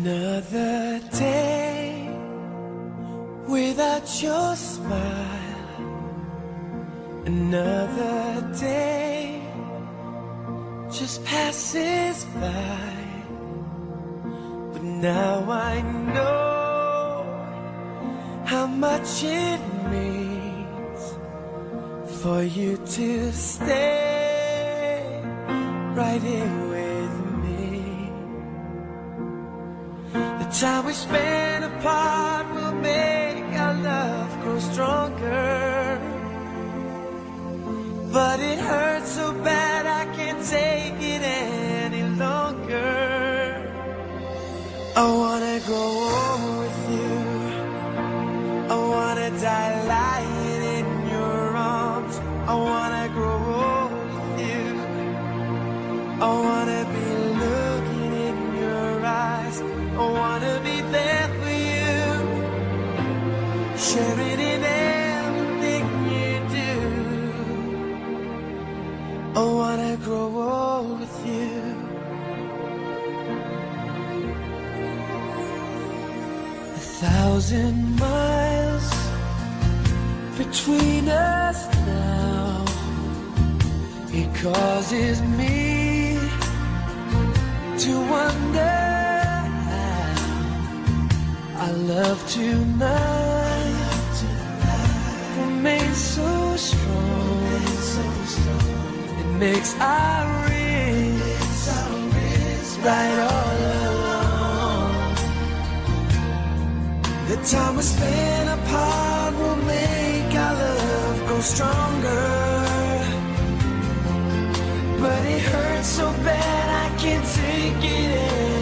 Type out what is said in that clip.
Another day without your smile. Another day just passes by. But now I know how much it means for you to stay right here with me. The time we spend apart will make our love grow stronger. But it hurts so bad I can't take it any longer. I wanna grow old with you. I wanna die lying in your arms. I wanna grow old with you. I wanna be looking in your eyes. I wanna be there for you, sharing in everything you do. I wanna grow old with you. 1,000 miles between us now. It causes me to wonder how our love tonight remains so strong. It makes our wrists right all along. The time we spend apart will make our love grow stronger. But it hurts so bad I can't take it anymore.